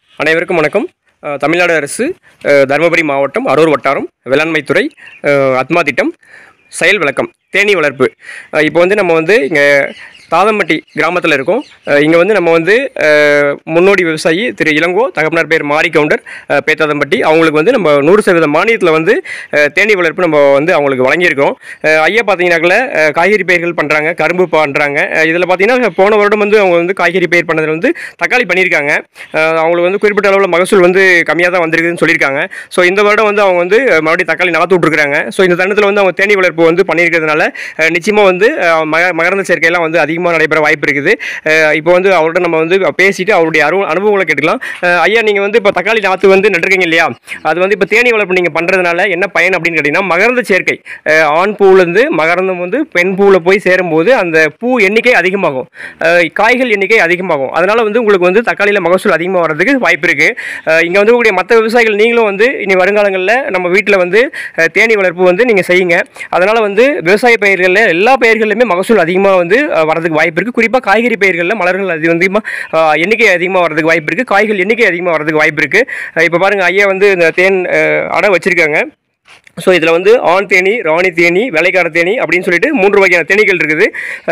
அனைவருக்கும் வணக்கம். தமிழ்நாடு அரசு தருமபுரி மாவட்டம் அரூர் வட்டாரம் வேளாண்மைத்துறை அத்மா திட்டம் செயல் விளக்கம் தேனீ வளர்ப்பு. இப்போ வந்து நம்ம வந்து இங்கே தாதம்பட்டி கிராமத்தில் இருக்கோம். இங்கே வந்து நம்ம வந்து முன்னோடி விவசாயி திரு இளங்கோ, தகப்பனார் பேர் மாரி கவுண்டர், பேத்தாதம்பட்டி. அவங்களுக்கு வந்து நம்ம 100% மானியத்தில் வந்து தேனீ வளர்ப்பு நம்ம வந்து அவங்களுக்கு வழங்கியிருக்கோம். ஐயா பார்த்தீங்கன்னாக்கல காய்கறி பயிர்கள் பண்ணுறாங்க, கரும்பு பண்ணுறாங்க. இதில் பார்த்தீங்கன்னா போன வருடம் வந்து அவங்க வந்து காய்கறி பயிர் பண்ணதில் வந்து தக்காளி பண்ணியிருக்காங்க. அவங்களுக்கு வந்து குறிப்பிட்ட அளவில் மகசூல் வந்து கம்மியாக தான் வந்திருக்குதுன்னு சொல்லியிருக்காங்க. ஸோ இந்த வருடம் வந்து அவங்க வந்து மறுபடியும் தக்காளி நாற்று விட்ருக்காங்க. ஸோ இந்த தருணத்தில் வந்து அவங்க தேனீ வளர்ப்பு வந்து பண்ணியிருக்கிறதுனால நிச்சயமாக வந்து மகரந்த சேர்க்கையெல்லாம் வந்து அதிகமாக நடைபெற வாய்ப்பு இருக்குது. இப்போ வந்து அவர்கிட்ட நம்ம வந்து பேசிட்டு அவருடைய அனுபவங்களை கேட்டுக்கலாம். ஐயா, நீங்கள் வந்து இப்போ தக்காளி நாற்று வந்து நட்டுருக்கீங்க இல்லையா? அது வந்து இப்போ தேனீ வளர்ப்பு நீங்கள் பண்ணுறதுனால என்ன பயன் அப்படின்னு கேட்டிங்கன்னா, மகரந்த சேர்க்கை, ஆண் பூவிலேருந்து மகரந்தம் வந்து பெண் பூவில் போய் சேரும்போது அந்த பூ எண்ணிக்கை அதிகமாகும், காய்கள் எண்ணிக்கை அதிகமாகும். அதனால் வந்து உங்களுக்கு வந்து தக்காளியில் மகசூல் அதிகமாக வர்றதுக்கு வாய்ப்பு இருக்குது. இங்கே வந்து உங்களுடைய மற்ற விவசாயிகள் நீங்களும் வந்து இனி வருங்காலங்களில் நம்ம வீட்டில் வந்து தேனீ வளர்ப்பு வந்து நீங்கள் செய்யுங்க. அதனால் வந்து விவசாய பயிர்களில் எல்லா பயிர்கள்லையுமே மகசூல் அதிகமாக வந்து வரதுக்கு வாய்ப்பு இருக்குது. குறிப்பாக காய்கறி பயிர்களில் மலர்கள் எண்ணிக்கை அதிகமாக வரதுக்கு வாய்ப்பு இருக்குது, காய்கள் எண்ணிக்கை அதிகமாக வரதுக்கு வாய்ப்பு இருக்குது. இப்போ பாருங்கள், ஐயா வந்து இந்த தேன் அடை வச்சுருக்காங்க. ஸோ இதில் வந்து ஆண் தேனி, ராணி தேனி, வேலைக்கார தேனி அப்படின்னு சொல்லிட்டு 3 வகையான தேனீகள் இருக்குது.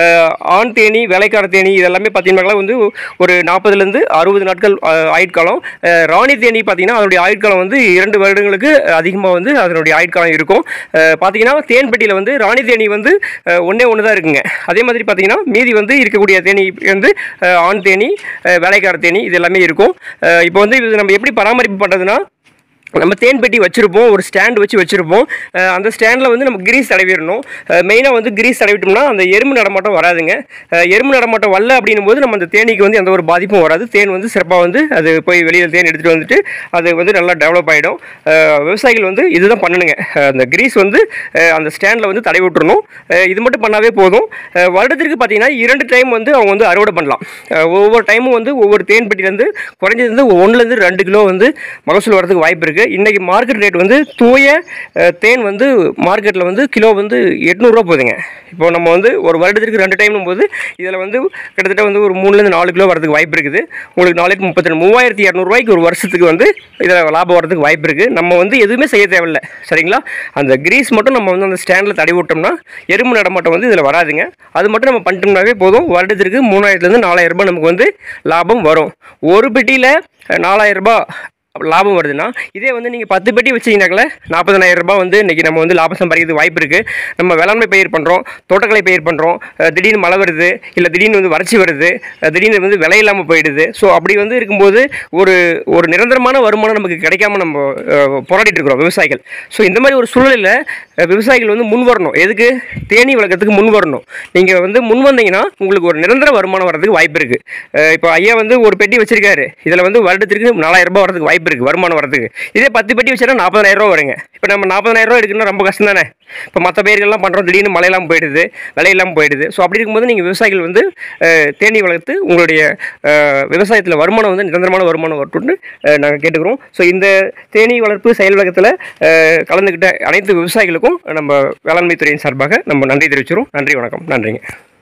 ஆண் தேனி, வேலைக்கார தேனி இதெல்லாமே பார்த்தீங்கன்னா வந்து ஒரு 40லேருந்து 60 நாட்கள் ஆயுட்காலம். ராணி தேனி பார்த்தீங்கன்னா அதனுடைய ஆயுட்காலம் வந்து 2 வருடங்களுக்கு அதிகமாக வந்து அதனுடைய ஆயுட்காலம் இருக்கும். பார்த்தீங்கன்னா தேன் பெட்டியில் வந்து ராணி தேனி வந்து ஒன்று தான் இருக்குங்க. அதே மாதிரி பார்த்தீங்கன்னா மீதி வந்து இருக்கக்கூடிய தேனி வந்து ஆண் தேனி, வேலைக்கார தேனி இது எல்லாமே இருக்கும். இப்போ வந்து இது நம்ம எப்படி பராமரிப்பு பண்ணுறதுன்னா, நம்ம தேன் பெட்டி வச்சுருப்போம், ஒரு ஸ்டாண்ட் வச்சுருப்போம். அந்த ஸ்டாண்டில் வந்து நம்ம கிரீஸ் தடவிடணும். மெயினாக வந்து கிரீஸ் தடவிட்டோம்னா அந்த எறும்பு நடமாட்டம் வராதுங்க. எறும்பு நடமாட்டம் வரல அப்படின்னும் போது நம்ம அந்த தேனீக்கு வந்து எந்த ஒரு பாதிப்பும் வராது. தேன் வந்து சிறப்பாக வந்து அது போய் வெளியில் தேன் எடுத்துகிட்டு வந்துட்டு அது வந்து நல்லா டெவலப் ஆகிடும். விவசாயிகள் வந்து இதுதான் பண்ணணுங்க. அந்த கிரீஸ் வந்து அந்த ஸ்டாண்டில் வந்து தடவி விட்டுறணும். இது மட்டும் பண்ணாவே போதும். வருடத்திற்கு பார்த்தீங்கன்னா 2 டைம் வந்து அவங்க வந்து அறுவடை பண்ணலாம். ஒவ்வொரு டைமும் வந்து ஒவ்வொரு தேன் பெட்டியிலேருந்து குறைஞ்சது வந்து 1லேருந்து 2 கிலோ வந்து மகசூல் வரதுக்கு வாய்ப்பு இருக்குது. இன்றைக்கி மார்க்கெட் ரேட் வந்து தூய தேன் வந்து மார்க்கெட்டில் வந்து கிலோ வந்து 800 ரூபா போகுதுங்க. இப்போ நம்ம வந்து ஒரு வருடத்திற்கு 2 டைம்னும் போது இதில் வந்து கிட்டத்தட்ட வந்து ஒரு 3லேருந்து 4 கிலோ வரதுக்கு வாய்ப்பு இருக்குது. உங்களுக்கு நாளைக்கு 32,200 ரூபாய்க்கு ஒரு வருஷத்துக்கு வந்து இதில் லாபம் வரதுக்கு வாய்ப்பு இருக்குது. நம்ம வந்து எதுவுமே செய்ய தேவையில்லை, சரிங்களா? அந்த கிரீஸ் மட்டும் நம்ம வந்து அந்த ஸ்டாண்டில் தடவி விட்டோம்னா எறும்பு நடமாட்டம் வந்து இதில் வராதுங்க. அது மட்டும் நம்ம பண்ணிட்டோம்னாவே போதும். வருடத்திற்கு 3000லேருந்து 4000 ரூபாய் நமக்கு வந்து லாபம் வரும். ஒரு பெட்டியில் 4000 ரூபாய் லாபம் வருதுன்னா, இதே வந்து நீங்கள் 10 பெட்டி வச்சிங்கனாக்கல 40,000 ரூபாய் வந்து இன்றைக்கி நம்ம வந்து லாபம் சம்பாதிக்கிறதுக்கு வாய்ப்பு இருக்குது. நம்ம வேளாண்மை பயிர் பண்ணுறோம், தோட்டக்கலை பயிர் பண்ணுறோம், திடீர்னு மழை வருது, இல்லை திடீர்னு வந்து வறட்சி வருது, திடீர்னு வந்து விலை இல்லாமல் போயிடுது. ஸோ அப்படி வந்து இருக்கும்போது ஒரு நிரந்தரமான வருமானம் நமக்கு கிடைக்காம நம்ம போராடிட்டு இருக்கிறோம் விவசாயிகள். ஸோ இந்த மாதிரி ஒரு சூழ்நிலையில் விவசாயிகள் வந்து முன் வரணும். எதுக்கு? தேனீ வளர்க்கறதுக்கு முன் வரணும். நீங்கள் வந்து முன் வந்தீங்கன்னா உங்களுக்கு ஒரு நிரந்தர வருமானம் வரதுக்கு வாய்ப்பு இருக்குது. இப்போ ஐயா வந்து ஒரு பெட்டி வச்சிருக்காரு, இதில் வந்து வருடத்திற்கு 4000 ரூபாய் வரதுக்கு வாய்ப்பு இருக்குது வருமானம் வரதுக்கு. இதே 10 பெட்டி வச்சா 40,000 ரூபா வருங்க. இப்போ நம்ம 40,000 ரூபா எடுக்கணும்னா ரொம்ப கஷ்டம் தானே. இப்போ மற்ற பயிர்கள்லாம் பண்ணுறோம், திடீர்னு மழையெல்லாம் போயிடுது, விலையெல்லாம் போயிடுது. ஸோ அப்படி இருக்கும்போது நீங்கள் விவசாயிகள் வந்து தேனீ வளர்த்து உங்களுடைய விவசாயத்தில் வருமானம் வந்து நிரந்தரமான வருமானம் வரட்டும்னு நாங்கள் கேட்டுக்கிறோம். ஸோ இந்த தேனீ வளர்ப்பு செயல் விளக்கத்தில் கலந்துக்கிட்ட அனைத்து விவசாயிகளுக்கும் நம்ம வேளாண்மை துறையின் சார்பாக நம்ம நன்றி தெரிவிச்சிடும். நன்றி, வணக்கம். நன்றிங்க.